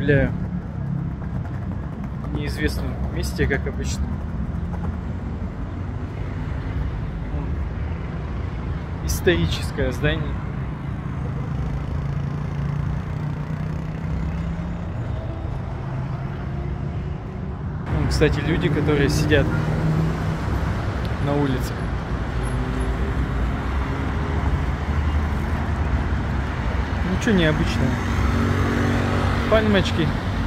гуляю в неизвестном месте, как обычно. Историческое здание. Вон, кстати, люди, которые сидят на улицах. Ничего необычного. Пальмочки.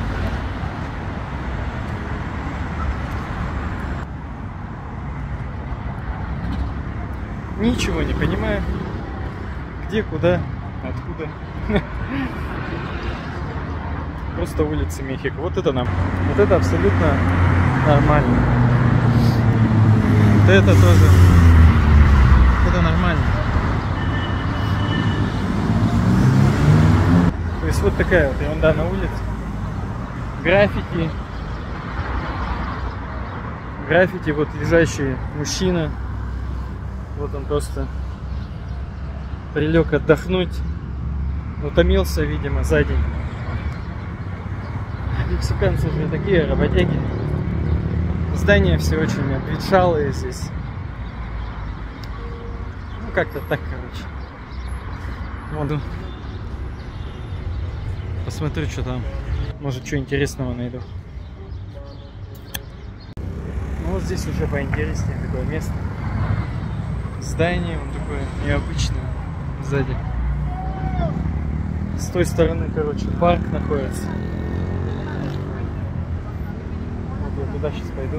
Ничего не понимаю. Где, куда, откуда. Просто улицы Мехико. Вот это нам. Вот это абсолютно нормально. Вот это тоже. Это нормально. То есть вот такая вот ерунда на улице. Граффити. Граффити, вот лежащий мужчина. Вот он просто прилег отдохнуть. Утомился, видимо, за день. Мексиканцы же такие работяги. Здания все очень обветшалые здесь. Ну, как-то так, короче. Вот. Посмотрю, что там. Может, что интересного найду. Ну, вот здесь уже поинтереснее такое место. Здание, он такое необычное сзади. С той стороны, короче, парк находится. Вот я туда сейчас пойду.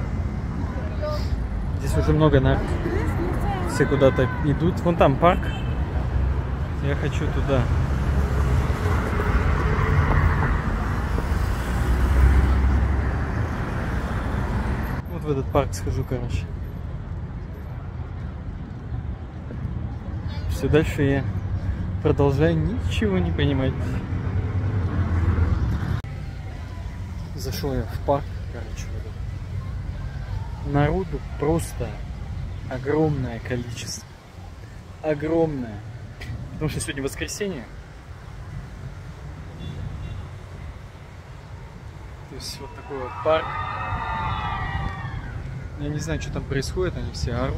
Здесь уже много народ. Все куда-то идут. Вон там парк. Я хочу туда. Вот в этот парк схожу, короче. Все, дальше я продолжаю ничего не понимать. Зашел я в парк, короче. Народу просто огромное количество. Огромное. Потому что сегодня воскресенье. То есть вот такой вот парк. Я не знаю, что там происходит, они все орут.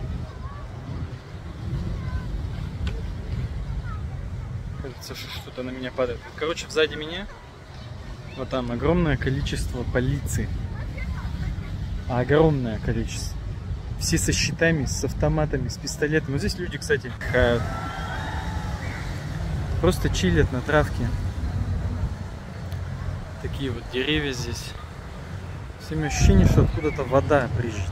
Кажется, что что-то на меня падает. Короче, сзади меня вот там огромное количество полиции. Огромное количество. Все со щитами, с автоматами, с пистолетами. Вот здесь люди, кстати, просто чилят на травке. Такие вот деревья здесь. Всем ощущение, что откуда-то вода брызжет.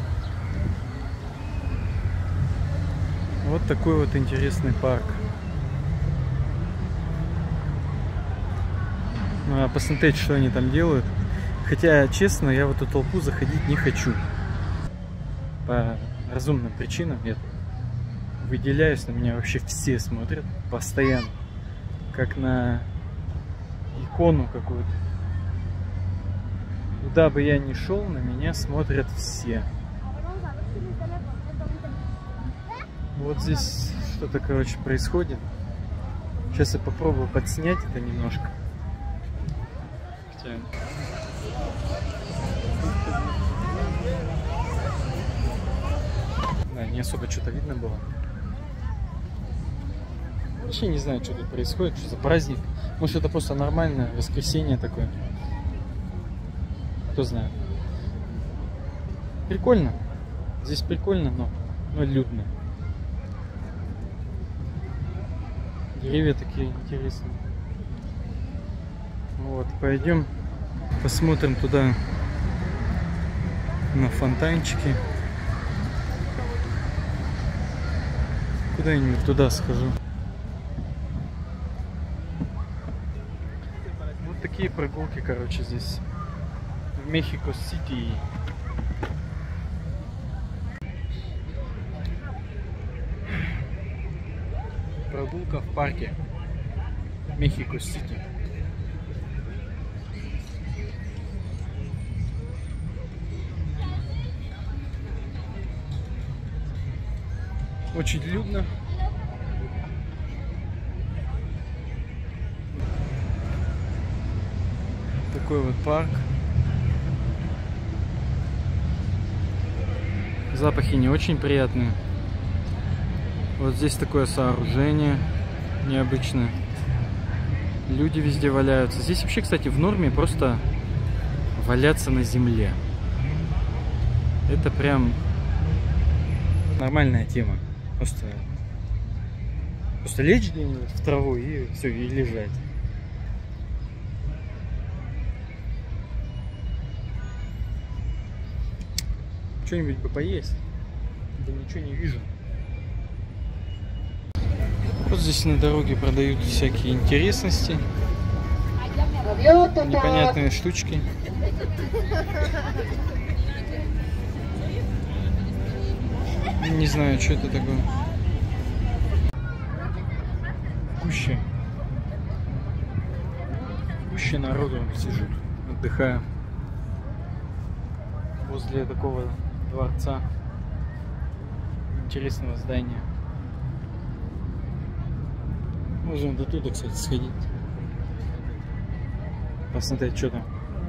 Вот такой вот интересный парк. Ну, посмотреть, что они там делают. Хотя, честно, я в эту толпу заходить не хочу. По разумным причинам я выделяюсь, на меня вообще все смотрят постоянно. Как на икону какую-то. Куда бы я ни шел, на меня смотрят все. Вот здесь что-то, короче, происходит. Сейчас я попробую подснять это немножко. Хотя... Да, не особо что-то видно было. Вообще не знаю, что тут происходит, что за праздник. Может, это просто нормальное воскресенье такое. Кто знает. Прикольно. Здесь прикольно, но людно. Деревья такие интересные. Вот, пойдем посмотрим туда на фонтанчики. Куда-нибудь туда схожу. Вот такие прогулки, короче, здесь в Мехико-Сити. Прогулка в парке Мехико-Сити. Очень людно. Такой вот парк. Запахи не очень приятные. Вот здесь такое сооружение необычное. Люди везде валяются. Здесь вообще, кстати, в норме просто валяться на земле. Это прям нормальная тема. Просто лечь где-нибудь в траву и все, и лежать. Что-нибудь бы поесть. Да ничего не вижу. Вот здесь на дороге продают всякие интересности. Непонятные штучки. Не знаю, что это такое. Куча народу сижу, отдыхаю возле такого дворца, интересного здания. Можем до туда, кстати, сходить, посмотреть, что там.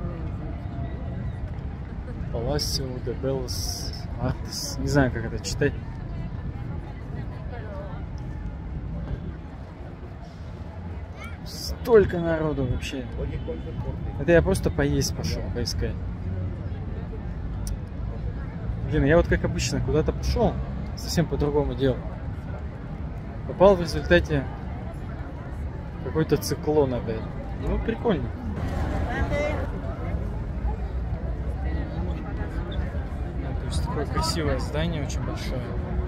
Palacio de Bellas Artes. Не знаю, как это читать. Столько народу вообще. Это я просто поесть пошел, поискать. Блин, я вот как обычно куда-то пошел, совсем по-другому делал. Попал в результате какой-то циклон опять. Ну, прикольно. То есть такое красивое здание, очень большое.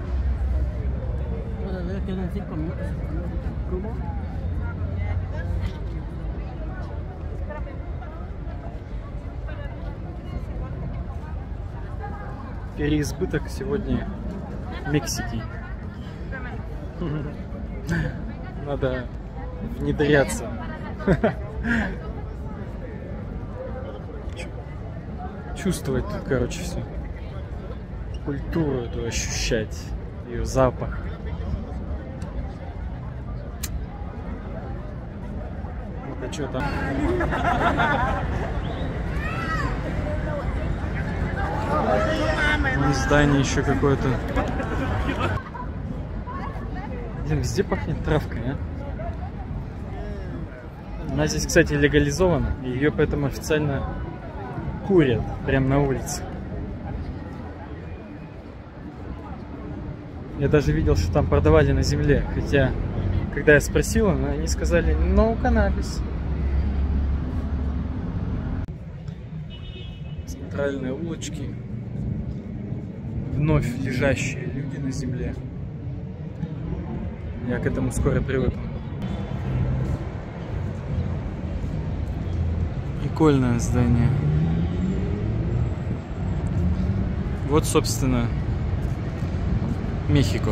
Переизбыток сегодня Мексики. Надо внедряться. Чувствовать тут, короче, все. Культуру эту ощущать, ее запах. Ну-ка, что там? Здание еще какое-то. Блин, везде пахнет травкой, а? Она здесь, кстати, легализована, и ее поэтому официально курят прямо на улице. Я даже видел, что там продавали на земле, хотя, когда я спросил, они сказали, no cannabis. Центральные улочки. Вновь лежащие люди на земле. Я к этому скоро привыкну. Прикольное здание. Вот, собственно, Мехико.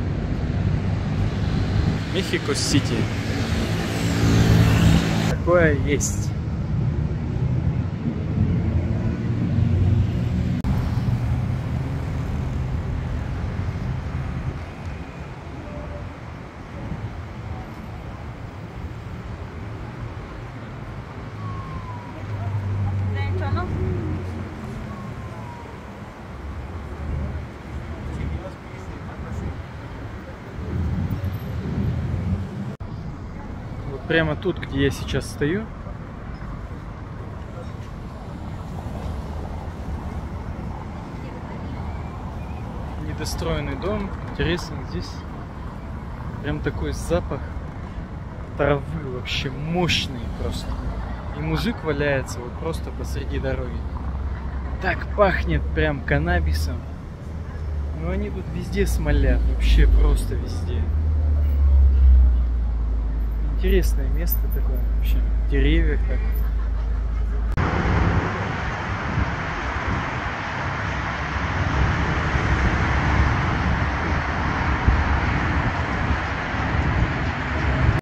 Мехико-Сити. Такое есть. Прямо тут, где я сейчас стою, недостроенный дом. Интересно, здесь прям такой запах травы вообще мощный просто. И мужик валяется вот просто посреди дороги. Так пахнет прям каннабисом. Но они тут везде смолят, вообще просто везде. Интересное место такое вообще, в деревьях так.